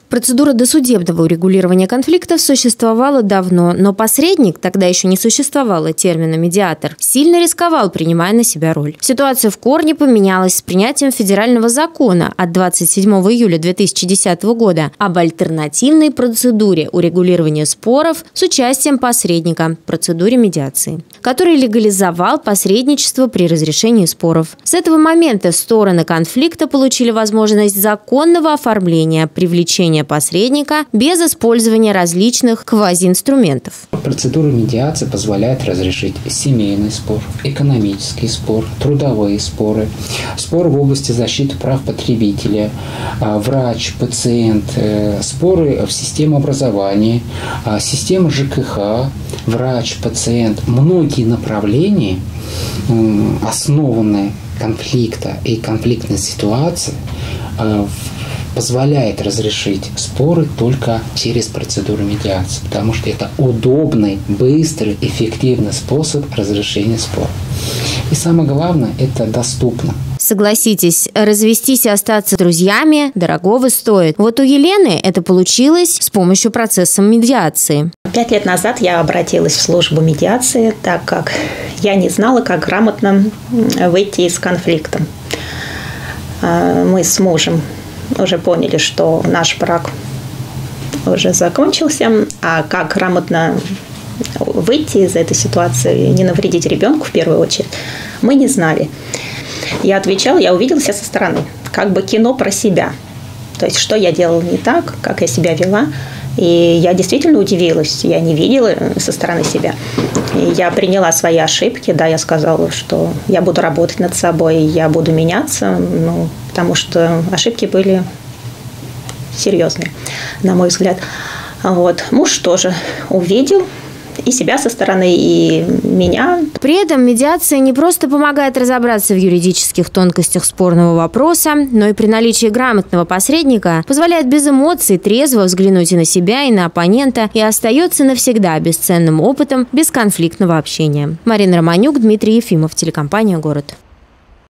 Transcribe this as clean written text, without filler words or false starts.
Процедура досудебного урегулирования конфликтов существовала давно, но посредник, тогда еще не существовало термина «медиатор», сильно рисковал, принимая на себя роль. Ситуация в корне поменялась с принятием федерального закона от 27 июля 2010 года об альтернативной процедуре урегулирования споров с участием посредника, процедуре медиации, который легализовал посредничество при разрешении споров. С этого момента стороны конфликта получили возможность законного оформления, привлечения посредника без использования различных квазиинструментов. Процедура медиации позволяет разрешить семейный спор, экономический спор, трудовые споры, споры в области защиты прав потребителя, врач, пациент, споры в системе образования, система ЖКХ, врач, пациент. Многие направления, основанные конфликта и конфликтной ситуации, позволяет разрешить споры только через процедуру медиации, потому что это удобный, быстрый, эффективный способ разрешения спора. И самое главное, это доступно. Согласитесь, развестись и остаться друзьями дорогого стоит. Вот у Елены это получилось с помощью процесса медиации. 5 лет назад я обратилась в службу медиации, так как я не знала, как грамотно выйти из конфликта. Мы с мужем уже поняли, что наш брак уже закончился, а как грамотно выйти из этой ситуации, не навредить ребенку в первую очередь, мы не знали. Я отвечала, я увидела себя со стороны, как бы кино про себя. То есть, что я делала не так, как я себя вела. И я действительно удивилась, я не видела со стороны себя. И я приняла свои ошибки, да, я сказала, что я буду работать над собой, я буду меняться, потому что ошибки были серьезные, на мой взгляд. Вот. Муж тоже увидел и себя со стороны, и меня. При этом медиация не просто помогает разобраться в юридических тонкостях спорного вопроса, но и при наличии грамотного посредника позволяет без эмоций трезво взглянуть и на себя, и на оппонента, и остается навсегда бесценным опытом бесконфликтного общения. Марина Романюк, Дмитрий Ефимов, телекомпания «Город».